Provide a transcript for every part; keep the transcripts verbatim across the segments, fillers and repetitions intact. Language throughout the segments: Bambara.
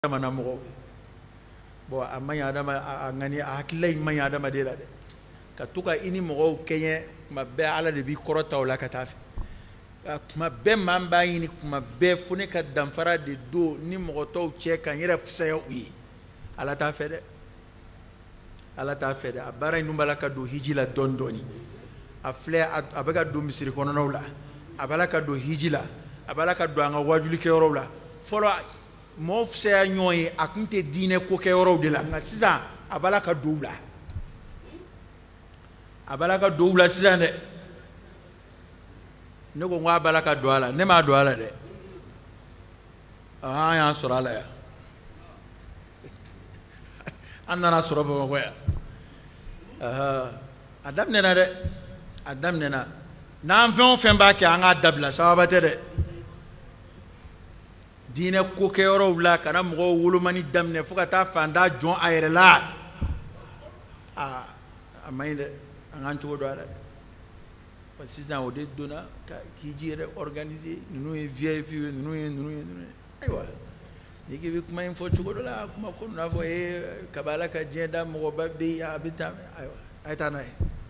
mana mo bo amanya adama ngani akilay manya adama de la de ka tuka ini mo kenye mabbe ala de bi korota wala katafi kuma be mamba ini kuma be fune ka damfara de do ni mo to che kan yere fsaya wi ala ta fede ala ta fede abara inu balaka do hijila dondoni afle abaga do misiri kono nawla abalaka do hijila abalaka do anga wajuli ke yorowla folo mo fsaya nyoy akunte dine ko ke yorow de la nga siza abalaka doula abalaka doula siza ne ne ko ngwa abalaka doala ne ma doala de ah ya sorala ya annana soroba ko ya ah adam ne na de adam ne na nan fon fen ba ke anga dabla sababate de dine ko ke yoro wula kana mo wulumani damne fuka ta fanda jon ayre la ah amayde angan to do ala assistant o de dona ka hijire organiser nous V I P nous nous aywa niki bi kuma info to do la kuma ko na fo e kabala ka jenda mo ba be abita aywa aytana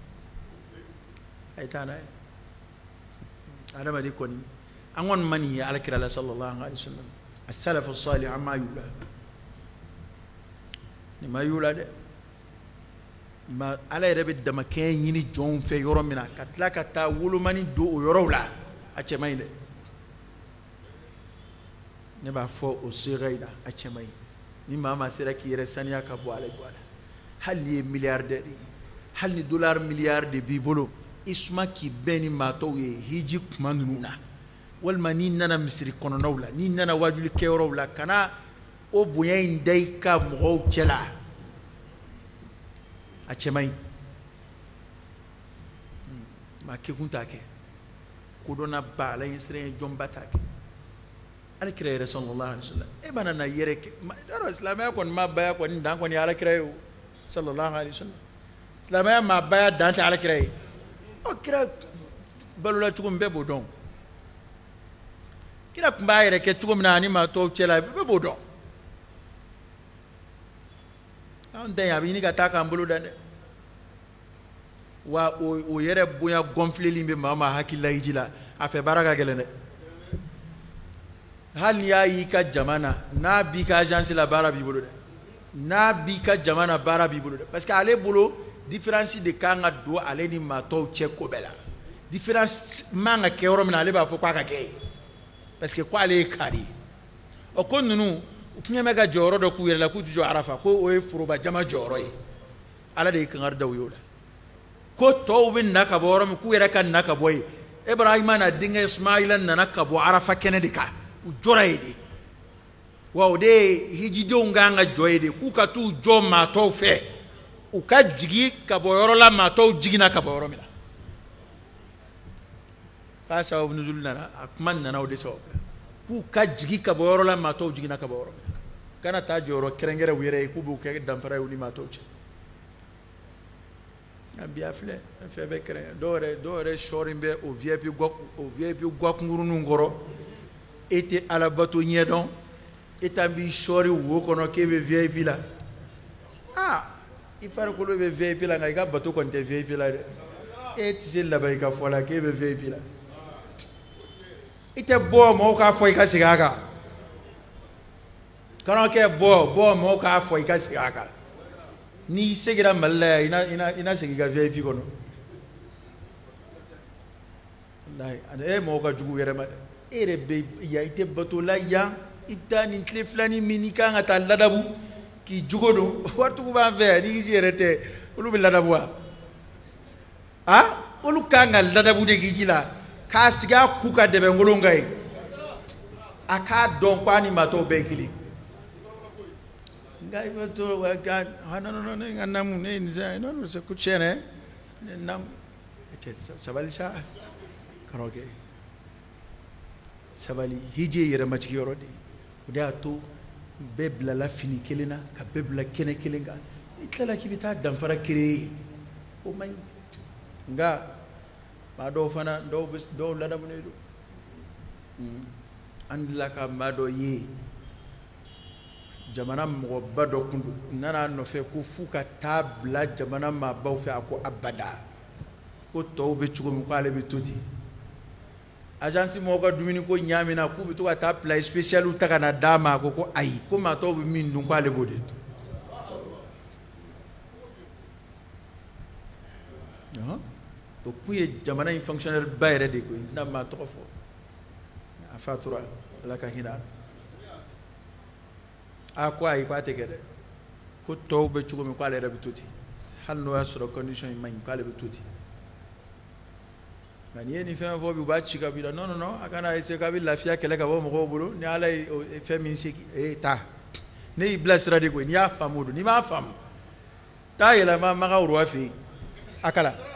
aytana adama di koni angon mani ala kira sallallahu alaihi wasallam as-salaf as-salih amma yula ni ma yula de ma ala rebe de ma ken yini jon fe yoro mina katla kata wulu mani do yoro la a ce mai de ne ba fo o siraida a ce mai ni mama sira ki yere saniya ka bo ala gwala hal ni milliardaire hal ni dollar milliard de bibolo isma ki beni mato ye hiji kuma nuna walma ni nana misiri kono nawla ni nana wajuli kewro wala kana o bunya indai ka mo cela a chemai ma ke kunta ke ko dona bala yesre jombata ke al kire sallallahu alaihi wasallam e bana na yere ke daro islamaya kon ma baya kon dan kon ya al kire sallallahu alaihi wasallam islamaya ma baya dan ta al kire o kire balula tukum be bodon kira kumba yere ke tugo mina ni ma to chela be bodo on den ya bi ni ka ta kan bulu dan wa o yere buya gonfle limbe mama hakilla hijila afe baraka gelene hal ya yi ka jamana na bi ka agence la bara bi bulu na bi ka jamana bara bi bulu parce que ale bulu différence de kanga do ale ni ma to che ko bela différence manga ke oro mina ale ba fo kwa ka ke parce que quoi les kari o kon nunu kinya mega joro do ku yela ku jo arafa ko o e furuba jama joro e ala de kan arda wiyola ko to win naka boro ku yera kan naka boy ibrahima na dinga ismaila na naka bo arafa kenedika u jora ede wa de hijido nganga joyede ku ka tu jo ma to fe u ka jigi ka boyoro la ma to jigi na ka boyoro mina ka sababu nuzul nana akman nana o de so ku ka jigi ka boyoro la mato jigi na ka boyoro kana ta joro kerengere wire ku bu ke damfara uni mato ci abia fle fe be kere dore dore shorimbe o V I P gok o V I P gok nguru ngoro ete ala bato nyedon etambi shori wo kono ke be V I P la ah ifare ko be V I P la ngai ka bato kon te V I P la et c'est la bay ka fola ke be V I P la ite bo mo ka fo ika sigaka kana ke bo bo mo ka fo ika sigaka ni segira malla ina ina ina sigiga V I P kono wallahi ada e mo ka jugu yere ma ere be ya ite batola ya itani tle flani minika ngata ladabu ki jugodo wartu ko ba ve ni jerete ulu bi ladabu ha ulu kanga ladabu de gijila ka siga kuka de bengolongai aka don kwani mato bekili ngai bato wa ga hana no no ngana mu ne nza no no se kuchene nam sabali sa karoge sabali hije yere machi yorodi uda to bebla la fini kelena ka bebla kene kelenga itala kibita damfara kire o mai nga ma do fana do bis do lada bu ne do andila ka ma do yi jamana mɔgɔba dɔ kun don nana nɔfɛ ko f'u ka taa bila jamana maabaw fɛ a ko abada ko tɔw bɛ cogo min ko ale bɛ to ten agence mɔgɔw ka dumuni ko ɲaamina k'u bɛ to ka taa plat spécial ta ka na d'a ma a ko ko ayi ko maa tɔw bɛ min dun ko ale b'o de dun o kun ye jamana in fonctionnaire ba yɛrɛ de ko n tɛna maa tɔgɔ fɔ a fatura ala ka hinɛ a ko ayi ko a tɛ kɛ dɛ ko tɔw bɛ cogo min ko ale yɛrɛ bɛ to ten hali n'o y'a sɔrɔ condition in man ɲi k'ale bɛ to ten nka n'i ye nin fɛn fɔ bi u b'a ci ka b'i la non non non a kana essayer k'a bɛ lafiya kɛlɛ ka bɔ mɔgɔw bolo ni ala ye fɛn min se ee taa ne y'i bilasira de koyi n'i y'a faamu o don n'i m'a faamu taa yɛlɛma Maga Uruwa fɛ yen a kala